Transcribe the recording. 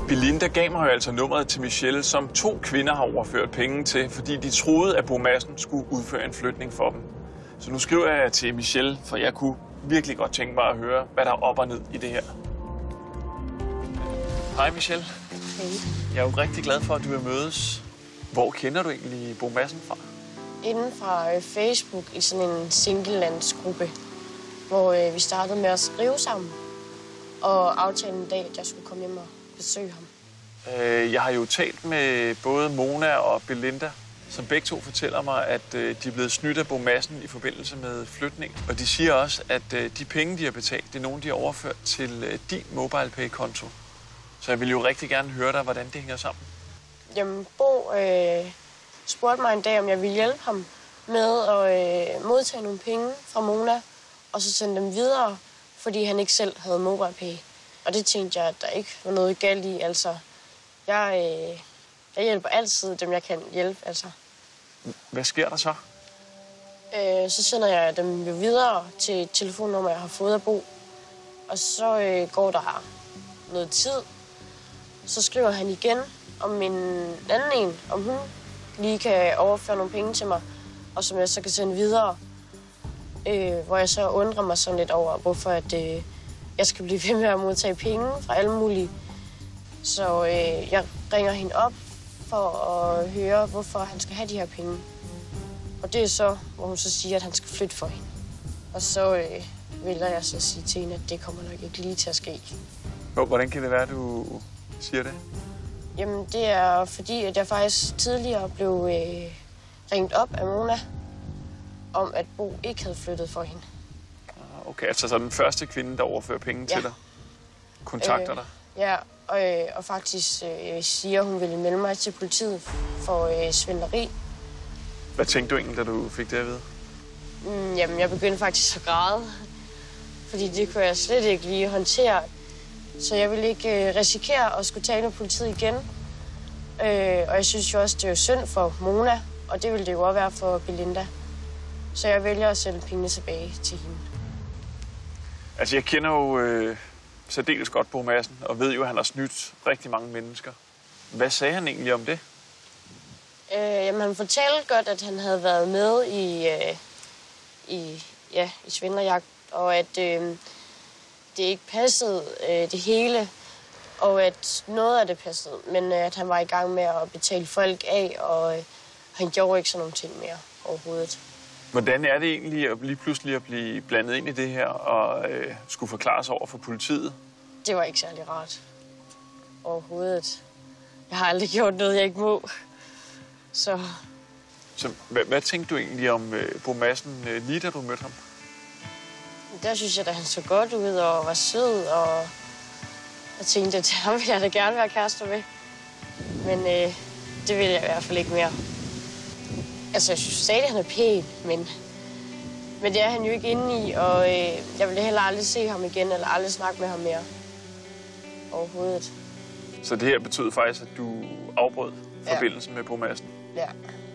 Belinda gav mig jo altså nummeret til Michelle, som 2 kvinder har overført penge til, fordi de troede, at Bo Madsen skulle udføre en flytning for dem. Så nu skriver jeg til Michelle, for jeg kunne virkelig godt tænke mig at høre, hvad der er op og ned i det her. Hej Michelle. Hej. Jeg er jo rigtig glad for, at du vil mødes. Hvor kender du egentlig Bo Madsen fra? Inden fra Facebook i sådan en singlelandsgruppe, hvor vi startede med at skrive sammen og aftale en dag, at jeg skulle komme hjem og besøge ham. Jeg har jo talt med både Mona og Belinda, som begge to fortæller mig, at de er blevet snydt af Bo Madsen i forbindelse med flytning. Og de siger også, at de penge, de har betalt, det er nogen, de har overført til din MobilePay-konto. Så jeg vil jo rigtig gerne høre dig, hvordan det hænger sammen. Jamen, Bo spurgte mig en dag, om jeg ville hjælpe ham med at modtage nogle penge fra Mona, og så sende dem videre, fordi han ikke selv havde MobilePay. Og det tænkte jeg, at der ikke var noget galt i. Altså, jeg hjælper altid dem, jeg kan hjælpe. Altså. Hvad sker der så? Så sender jeg dem jo videre til et telefonnummer, jeg har fået af Bo. Og så går der noget tid. Så skriver han igen om en anden en, om hun lige kan overføre nogle penge til mig, og som jeg så kan sende videre. Hvor jeg så undrer mig sådan lidt over, hvorfor at, jeg skal blive ved med at modtage penge fra alle mulige. Så jeg ringer hende op for at høre, hvorfor han skal have de her penge. Og det er så, hvor hun så siger, at han skal flytte for hende. Og så vælger jeg så at sige til hende, at det kommer nok ikke lige til at ske. Hvordan kan det være, du siger det? Jamen, det er fordi, at jeg faktisk tidligere blev ringet op af Mona, om at Bo ikke havde flyttet for hende. Okay, altså så den første kvinde, der overfører penge til dig, kontakter dig? Ja, og faktisk siger, hun ville melde mig til politiet for svindleri. Hvad tænkte du egentlig, da du fik det at vide? Jamen, jeg begyndte faktisk at græde, fordi det kunne jeg slet ikke lige håndtere. Så jeg ville ikke risikere at skulle tale med politiet igen. Og jeg synes jo også, det er jo synd for Mona, og det ville det jo også være for Belinda. Så jeg vælger at sende pengene tilbage til hende. Altså, jeg kender jo særdeles godt Bo Madsen, og ved jo, at han har snydt rigtig mange mennesker. Hvad sagde han egentlig om det? Jamen, han fortalte godt, at han havde været med i svindlerjagt, og at det ikke passede det hele, og at noget af det passede, men at han var i gang med at betale folk af, og han gjorde ikke sådan nogle ting mere overhovedet. Hvordan er det egentlig at lige pludselig at blive blandet ind i det her og skulle forklare sig over for politiet? Det var ikke særlig rart overhovedet. Jeg har aldrig gjort noget, jeg ikke må. Så hvad tænkte du egentlig om Bo Madsen lige da du mødte ham? Der synes jeg, at han så godt ud og var sød, og jeg tænkte, at ham ville jeg da gerne være kærester med. Men det vil jeg i hvert fald ikke mere. Altså, jeg synes stadig, at han er pæn, men det er han jo ikke inde i, og jeg vil heller aldrig se ham igen, eller aldrig snakke med ham mere. Overhovedet. Så det her betød faktisk, at du afbrød forbindelsen med Bo Madsen? Ja.